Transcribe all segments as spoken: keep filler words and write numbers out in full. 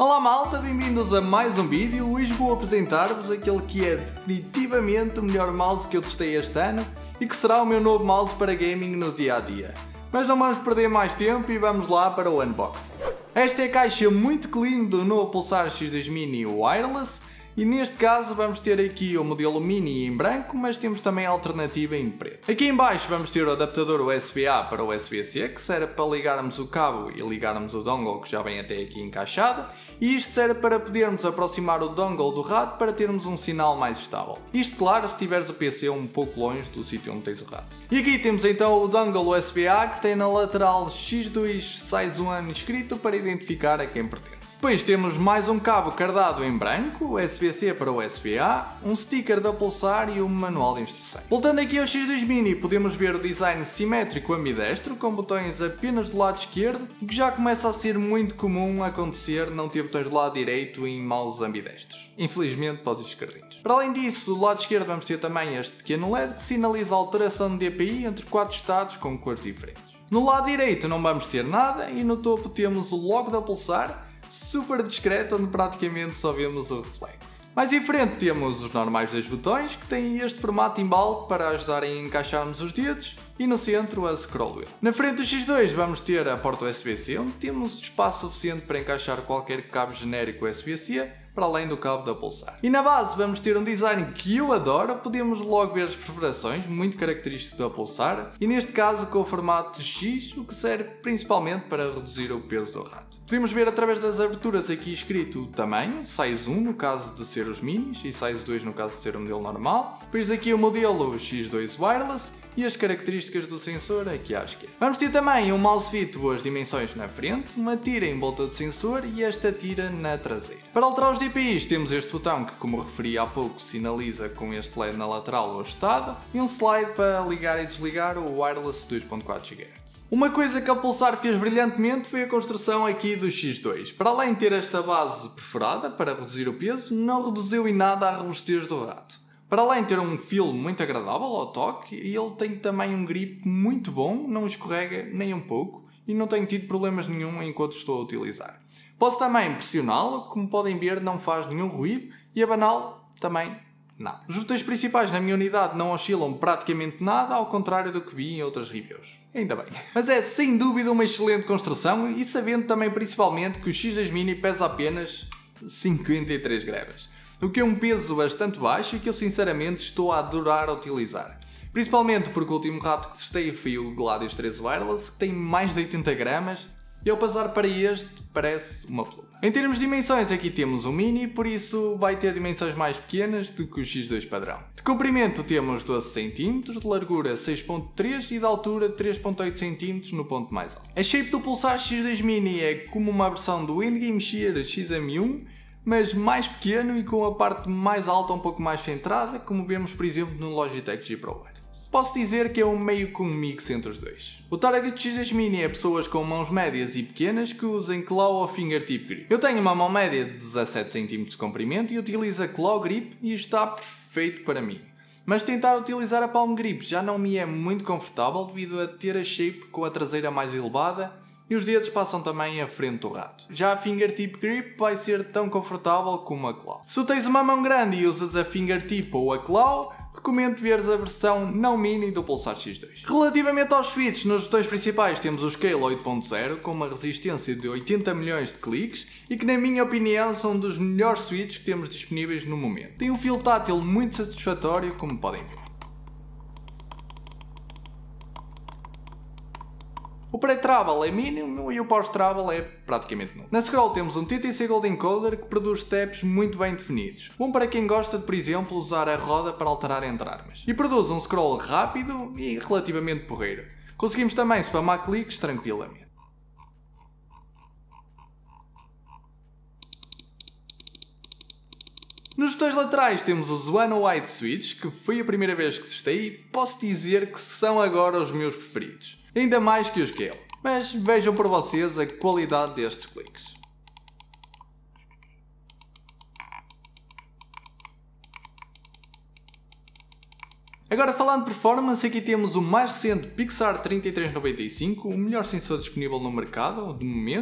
Olá malta, bem-vindos a mais um vídeo. Hoje vou apresentar-vos aquele que é definitivamente o melhor mouse que eu testei este ano e que será o meu novo mouse para gaming no dia a dia. Mas não vamos perder mais tempo e vamos lá para o unboxing. Esta é a caixa muito clean do novo Pulsar X dois Mini Wireless e neste caso vamos ter aqui o modelo Mini em branco, mas temos também a alternativa em preto. Aqui em baixo vamos ter o adaptador U S B A para U S B C, que serve para ligarmos o cabo e ligarmos o dongle que já vem até aqui encaixado, e isto serve para podermos aproximar o dongle do rato para termos um sinal mais estável. Isto claro se tiveres o P C um pouco longe do sítio onde tens o rato. E aqui temos então o dongle U S B A que tem na lateral X dois Size um escrito para identificar a quem pertence. Depois temos mais um cabo cardado em branco, U S B C para U S B A, um sticker da Pulsar e um manual de instruções. Voltando aqui ao X dois Mini, podemos ver o design simétrico ambidestro, com botões apenas do lado esquerdo, que já começa a ser muito comum acontecer não ter botões do lado direito em mouses ambidestros. Infelizmente para os esquerdinhos. Para além disso, do lado esquerdo vamos ter também este pequeno L E D que sinaliza a alteração de D P I entre quatro estados com cores diferentes. No lado direito não vamos ter nada e no topo temos o logo da Pulsar, super discreto, onde praticamente só vemos o reflexo. Mais em frente temos os normais dois botões, que têm este formato embalo para ajudarem a encaixarmos os dedos, e no centro a scroll wheel. Na frente do X dois vamos ter a porta U S B C, onde temos espaço suficiente para encaixar qualquer cabo genérico U S B C, para além do cabo da Pulsar. E na base vamos ter um design que eu adoro, podemos logo ver as perfurações, muito característico da Pulsar, e neste caso com o formato de X, o que serve principalmente para reduzir o peso do rato. Podemos ver através das aberturas aqui escrito o tamanho, Size um no caso de ser os minis e Size dois no caso de ser o modelo normal, depois aqui o modelo X dois Wireless e as características do sensor aqui à esquerda. Vamos ter também um mouse fit boas dimensões na frente, uma tira em volta do sensor e esta tira na traseira. Para alterar os D P Is temos este botão que, como referi há pouco, sinaliza com este L E D na lateral o estado e um slide para ligar e desligar o Wireless dois ponto quatro gigahertz. Uma coisa que a Pulsar fez brilhantemente foi a construção aqui do X dois. Para além de ter esta base perfurada para reduzir o peso, não reduziu em nada a robustez do rato. Para além de ter um feel muito agradável ao toque, ele tem também um grip muito bom, não escorrega nem um pouco e não tenho tido problemas nenhum enquanto estou a utilizar. Posso também pressioná-lo, como podem ver não faz nenhum ruído e abaná-lo também nada. Os botões principais na minha unidade não oscilam praticamente nada, ao contrário do que vi em outras reviews. Ainda bem. Mas é sem dúvida uma excelente construção e sabendo também principalmente que o X dois Mini pesa apenas cinquenta e três gramas. O que é um peso bastante baixo e que eu sinceramente estou a adorar utilizar. Principalmente porque o último rato que testei foi o Gladius três Wireless, que tem mais de oitenta gramas, e ao passar para este parece uma pluma. Em termos de dimensões aqui temos o Mini, por isso vai ter dimensões mais pequenas do que o X dois padrão. De comprimento temos doze centímetros, de largura seis ponto três e de altura três ponto oito centímetros no ponto mais alto. A shape do Pulsar X dois Mini é como uma versão do Endgame Shear X M um, mas mais pequeno e com a parte mais alta um pouco mais centrada, como vemos por exemplo no Logitech G Pro Wireless. Posso dizer que é um meio com um mix entre os dois. O target X dois Mini é pessoas com mãos médias e pequenas que usem claw ou fingertip grip. Eu tenho uma mão média de dezassete centímetros de comprimento e utilizo a claw grip e está perfeito para mim. Mas tentar utilizar a palm grip já não me é muito confortável devido a ter a shape com a traseira mais elevada e os dedos passam também à frente do rato. Já a fingertip grip vai ser tão confortável como a claw. Se tens uma mão grande e usas a fingertip ou a claw, recomendo veres a versão não mini do Pulsar X dois. Relativamente aos switches, nos botões principais temos o Scale oito ponto zero com uma resistência de oitenta milhões de cliques e que na minha opinião são um dos melhores switches que temos disponíveis no momento. Tem um feel tátil muito satisfatório, como podem ver. O Pre-Travel é mínimo e o Post-Travel é praticamente nulo. Na scroll temos um T T C Gold Encoder que produz steps muito bem definidos. Bom para quem gosta de, por exemplo, usar a roda para alterar entre armas. E produz um scroll rápido e relativamente porreiro. Conseguimos também spamar cliques tranquilamente. Nos botões laterais temos os One White Switch, que foi a primeira vez que testei e posso dizer que são agora os meus preferidos. Ainda mais que o Scale. Mas vejam por vocês a qualidade destes cliques. Agora falando de performance, aqui temos o mais recente Pixar trinta e três noventa e cinco, o melhor sensor disponível no mercado, de momento,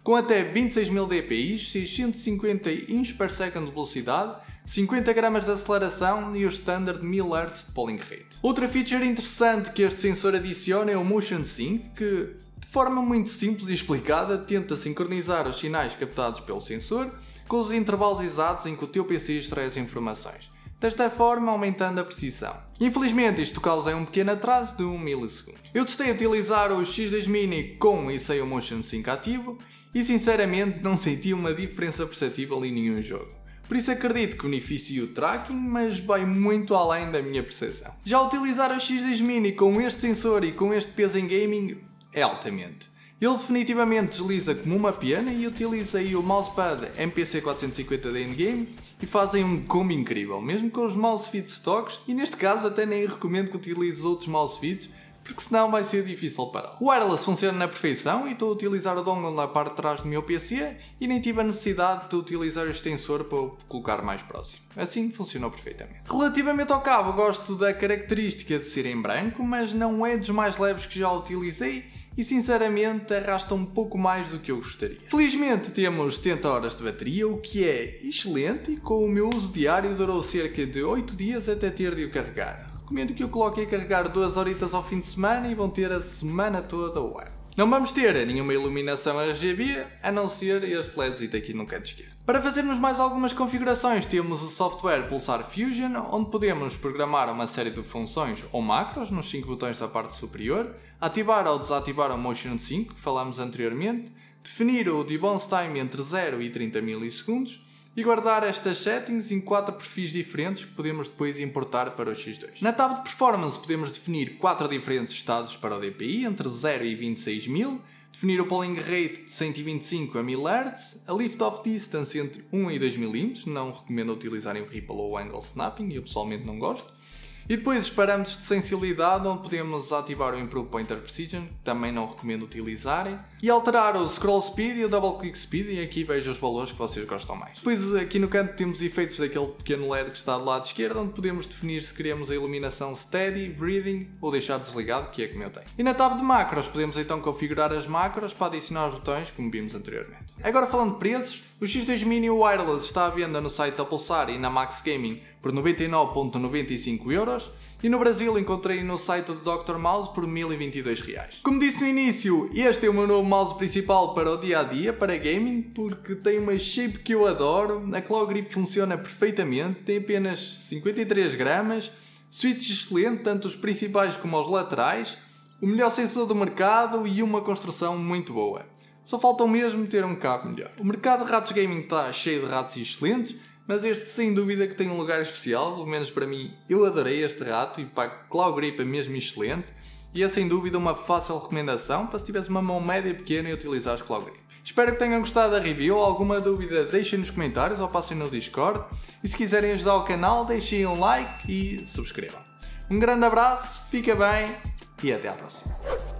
com até vinte e seis mil D P I, seiscentos e cinquenta inches per second de velocidade, cinquenta gramas de aceleração e o standard mil hertz de polling rate. Outra feature interessante que este sensor adiciona é o Motion Sync, que de forma muito simples e explicada tenta sincronizar os sinais captados pelo sensor com os intervalos exatos em que o teu P C extrai as informações, desta forma aumentando a precisão. Infelizmente isto causa um pequeno atraso de um milissegundo. Eu testei utilizar o X dois Mini com e sem o Motion Sync ativo e sinceramente não senti uma diferença perceptível em nenhum jogo. Por isso acredito que beneficie o tracking, mas vai muito além da minha percepção. Já utilizar o X dois Mini com este sensor e com este peso em gaming é altamente. Ele definitivamente desliza como uma pena e utiliza aí o mousepad M P C quatrocentos e cinquenta de endgame e fazem um combo incrível, mesmo com os mouse feeds stocks, e neste caso até nem recomendo que utilizes outros mouse feeds, porque senão vai ser difícil parar. O wireless funciona na perfeição e estou a utilizar o dongle na parte de trás do meu P C e nem tive a necessidade de utilizar o extensor para o colocar mais próximo. Assim funcionou perfeitamente. Relativamente ao cabo, gosto da característica de ser em branco, mas não é dos mais leves que já utilizei e sinceramente arrasta um pouco mais do que eu gostaria. Felizmente temos setenta horas de bateria, o que é excelente, e com o meu uso diário durou cerca de oito dias até ter de o carregar. Recomendo que o coloquem a carregar duas horitas ao fim de semana e vão ter a semana toda o ar. Não vamos ter nenhuma iluminação R G B, a não ser este LEDzito aqui no canto esquerdo. Para fazermos mais algumas configurações temos o software Pulsar Fusion, onde podemos programar uma série de funções ou macros nos cinco botões da parte superior, ativar ou desativar o Motion Sync, que falámos anteriormente, definir o debounce time entre zero e trinta milissegundos, e guardar estas settings em quatro perfis diferentes que podemos depois importar para o X dois. Na tab de performance podemos definir quatro diferentes estados para o D P I entre zero e vinte e seis mil, definir o polling rate de cento e vinte e cinco a mil hertz, a lift-off distance entre um e dois milímetros, não recomendo utilizarem o Ripple ou o Angle Snapping, eu pessoalmente não gosto. E depois os parâmetros de sensibilidade, onde podemos ativar o Improve Pointer Precision, que também não recomendo utilizarem, e alterar o Scroll Speed e o Double Click Speed, e aqui vejo os valores que vocês gostam mais. Depois aqui no canto temos efeitos daquele pequeno L E D que está do lado esquerdo, onde podemos definir se queremos a iluminação Steady, Breathing ou deixar desligado, que é como eu tenho. E na tab de macros podemos então configurar as macros para adicionar os botões, como vimos anteriormente. Agora falando de preços, o X dois Mini Wireless está à venda no site da Pulsar e na Max Gaming por noventa e nove vírgula noventa e cinco euros. E no Brasil encontrei no site do doutor Mouse por mil e vinte e dois reais. Como disse no início, este é o meu novo mouse principal para o dia a dia, para gaming, porque tem uma shape que eu adoro, a claw grip funciona perfeitamente, tem apenas cinquenta e três gramas, switch excelente, tanto os principais como os laterais, o melhor sensor do mercado e uma construção muito boa. Só faltam mesmo ter um cabo melhor. O mercado de ratos gaming está cheio de ratos excelentes, mas este sem dúvida que tem um lugar especial, pelo menos para mim eu adorei este rato e para a claw grip é mesmo excelente e é sem dúvida uma fácil recomendação para se tivesse uma mão média pequena e utilizares claw grip. Espero que tenham gostado da review, alguma dúvida deixem nos comentários ou passem no Discord e se quiserem ajudar o canal deixem um like e subscrevam. Um grande abraço, fica bem e até à próxima.